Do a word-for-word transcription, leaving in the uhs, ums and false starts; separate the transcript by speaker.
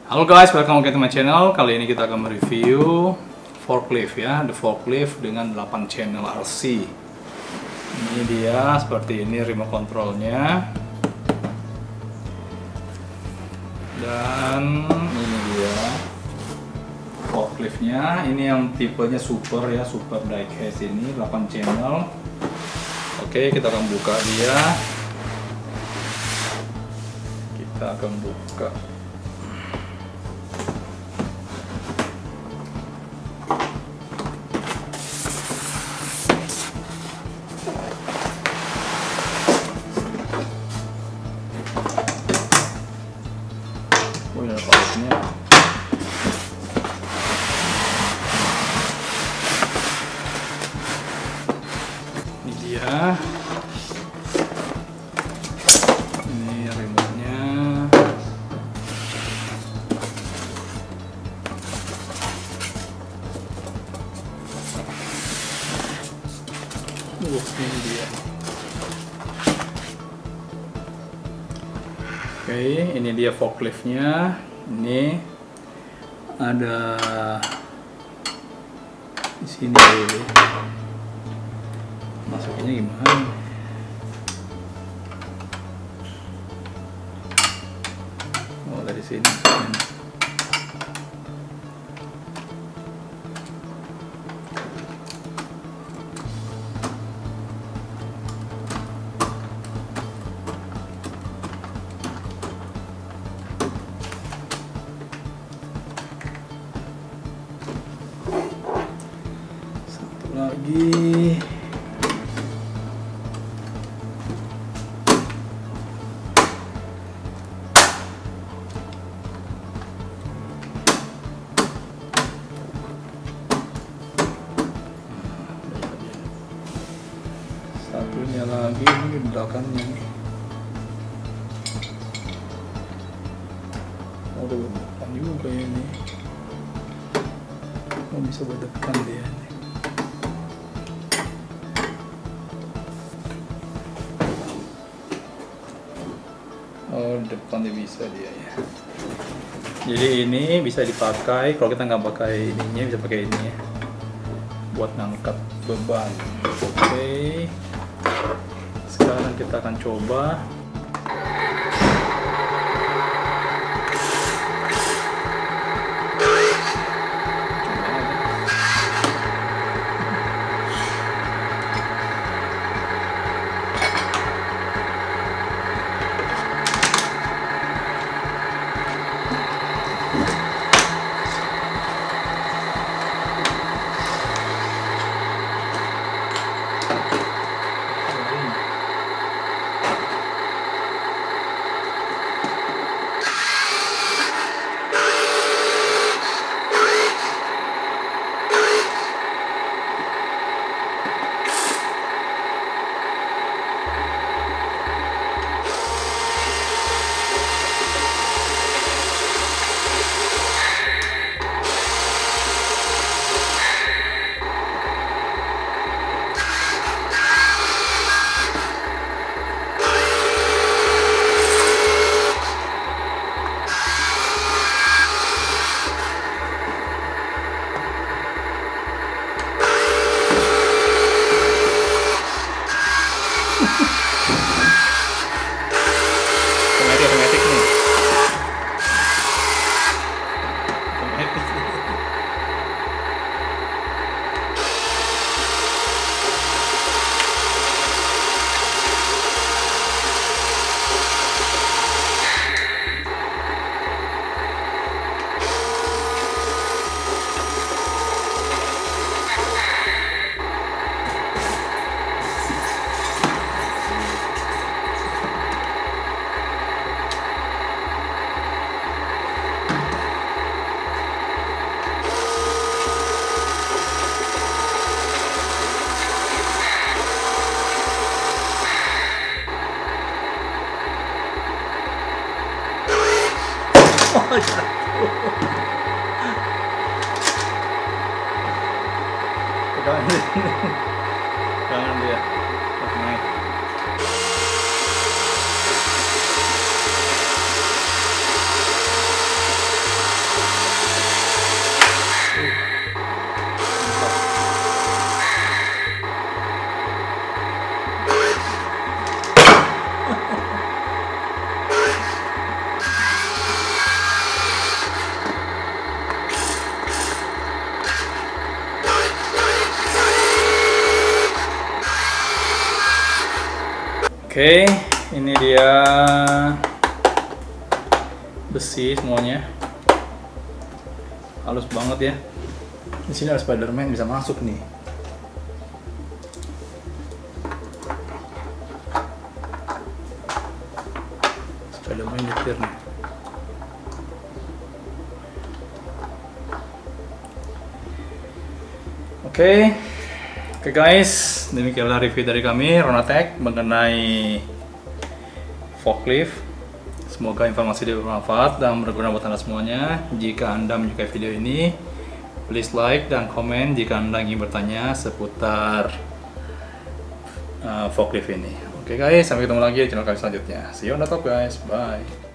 Speaker 1: Halo guys, welcome back to my channel. Kali ini kita akan mereview forklift ya, the forklift dengan delapan channel R C. Ini dia seperti ini remote controlnya. Dan ini dia forkliftnya. Ini yang tipenya super ya, super diecast ini delapan channel. Oke, kita akan buka dia. Kita akan buka. Oh ya, forkliftnya. Ini dia. Ini remote-nya. Uh, ini dia. Oke, ini dia forkliftnya. Ini ada di sini. Masukinnya gimana? Oh, dari sini. Satu lagi. Satunya lagi ini di belakangnya nih. Oh, udah depan juga ya ini. Oh, bisa buat depan dia nih. Oh, depan dia bisa dia ya. Jadi ini bisa dipakai kalau kita nggak pakai ininya, bisa pakai ini ya, buat ngangkat beban. Oke. Sekarang kita akan coba. Otomatis nih. Otomatis. Oh, jatuh. Pegangan dia. Pegangan dia. Naik. Oke, ini dia besi semuanya, halus banget ya. Di sini ada Spiderman bisa masuk nih. Spiderman nyetir nih. Oke, oke guys, demikianlah review dari kami Ronatech mengenai forklift. Semoga informasi ini bermanfaat dan berguna buat Anda semuanya. Jika Anda menyukai video ini, please like dan komen jika Anda ingin bertanya seputar uh, forklift ini. Oke guys, sampai ketemu lagi di channel kami selanjutnya. See you on the top guys, bye.